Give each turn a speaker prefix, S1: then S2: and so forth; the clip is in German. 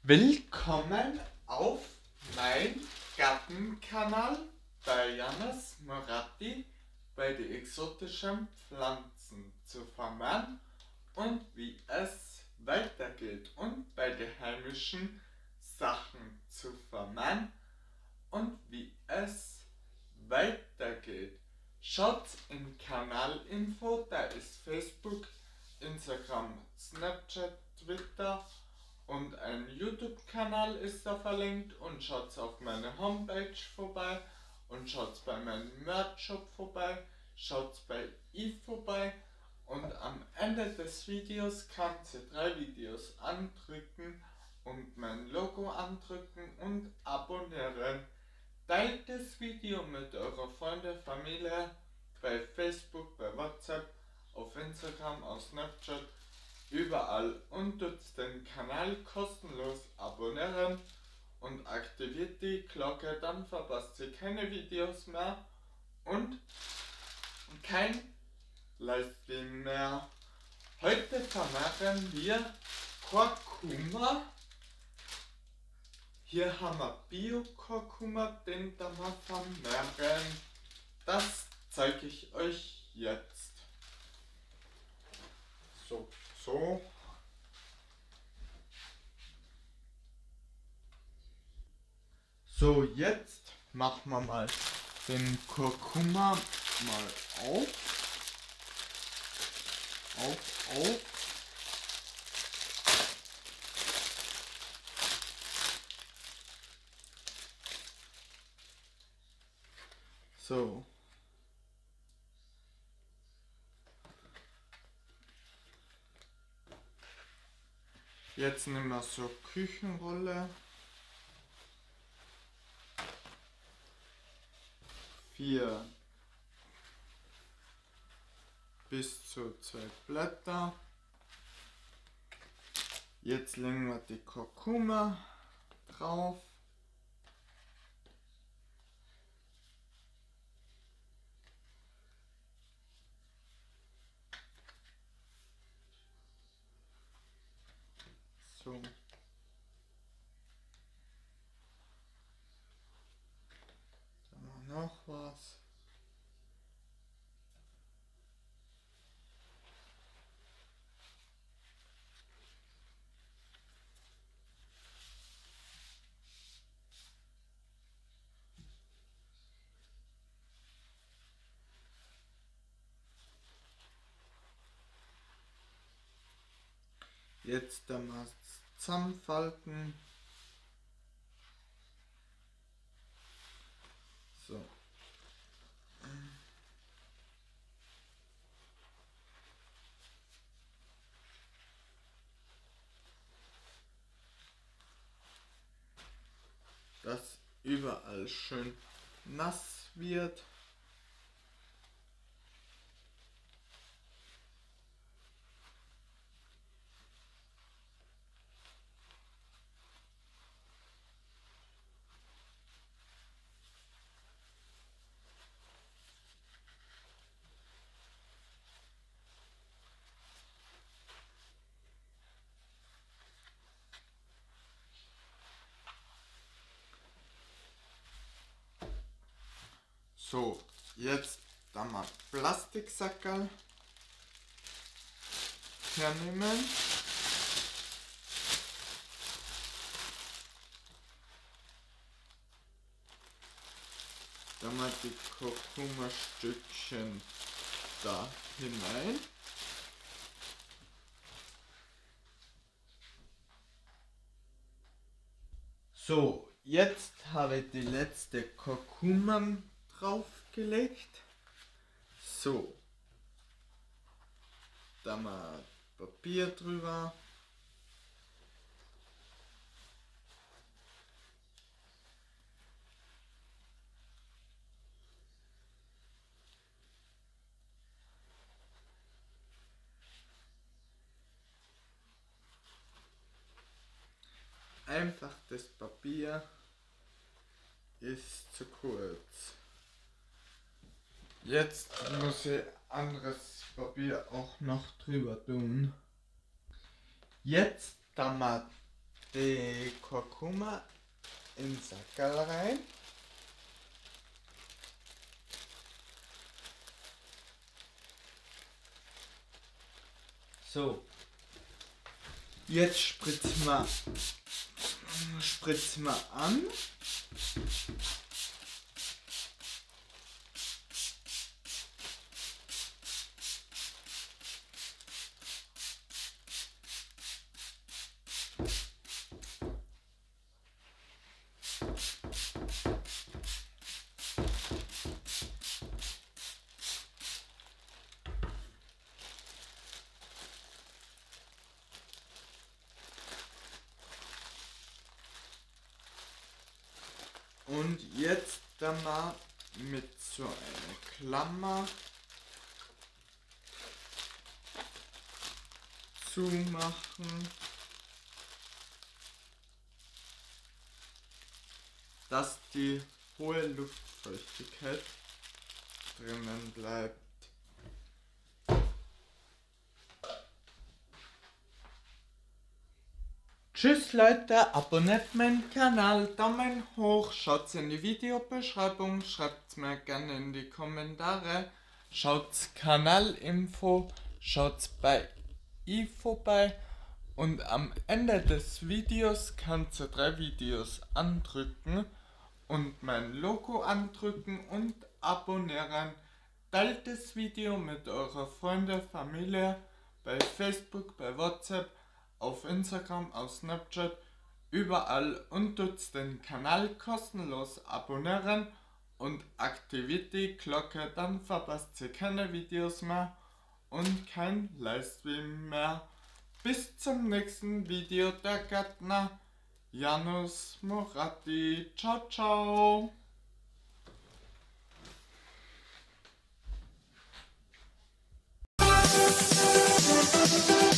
S1: Willkommen auf mein Gartenkanal bei Janis Moratti bei den exotischen Pflanzen zu vermehren und wie es weitergeht und bei den heimischen Sachen zu vermehren und wie es weitergeht. Schaut in Kanalinfo, da ist Facebook, Instagram, Snapchat, Twitter und ein YouTube-Kanal ist da verlinkt und schaut auf meine Homepage vorbei und schaut bei meinem Merch-Shop vorbei, schaut bei Eve vorbei und am Ende des Videos kannst du 3 Videos andrücken und mein Logo andrücken und abonnieren. Teilt das Video mit eurer Freunde, Familie, bei Facebook, bei WhatsApp, auf Instagram, auf Snapchat, überall und tut den Kanal kostenlos abonnieren und aktiviert die Glocke, dann verpasst ihr keine Videos mehr und kein Livestream mehr. Heute vermehren wir Kurkuma. Hier haben wir Bio-Kurkuma, den da wir vermehren. Das zeige ich euch jetzt. So. So, jetzt machen wir mal den Kurkuma mal auf. Auf. So. Jetzt nehmen wir so Küchenrolle. 4 bis zu 2 Blätter. Jetzt legen wir die Kurkuma drauf. So. Dann haben wir noch was. Jetzt dann mal zusammenfalten. So. Dass überall schön nass wird. So, jetzt dann mal Plastiksackerl hernehmen. Dann mal die Kurkuma-Stückchen da hinein. So, jetzt habe ich die letzte Kurkuma draufgelegt. So, dann mal Papier drüber. Einfach das Papier ist zu kurz. Jetzt muss ich anderes Papier auch noch drüber tun. Jetzt dann mal die Kurkuma in den Sackerl rein. So, jetzt spritzen wir an. Und jetzt dann mal mit so einer Klammer zumachen, dass die hohe Luftfeuchtigkeit drinnen bleibt. Tschüss Leute, abonniert meinen Kanal, Daumen hoch, schaut in die Videobeschreibung, schreibt mir gerne in die Kommentare, schaut Kanalinfo, schaut bei i vorbei und am Ende des Videos kannst du 3 Videos andrücken und mein Logo andrücken und abonnieren. Teilt das Video mit eurer Freunde, Familie, bei Facebook, bei WhatsApp, auf Instagram, auf Snapchat, überall und tut den Kanal kostenlos abonnieren und aktiviert die Glocke, dann verpasst ihr keine Videos mehr und kein Livestream mehr. Bis zum nächsten Video, der Gärtner Janus Moratti. Ciao, ciao.